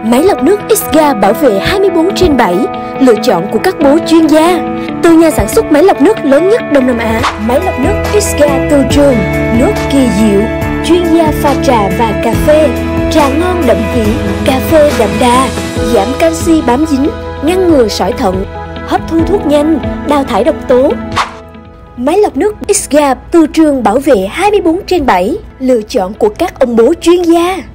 Máy lọc nước X-Ga bảo vệ 24/7, lựa chọn của các bố chuyên gia. Từ nhà sản xuất máy lọc nước lớn nhất Đông Nam Á, máy lọc nước X-Ga từ trường, nước kỳ diệu, chuyên gia pha trà và cà phê, trà ngon đậm vị, cà phê đậm đà, giảm canxi bám dính, ngăn ngừa sỏi thận, hấp thu thuốc nhanh, đào thải độc tố. Máy lọc nước X-Ga từ trường bảo vệ 24/7, lựa chọn của các ông bố chuyên gia.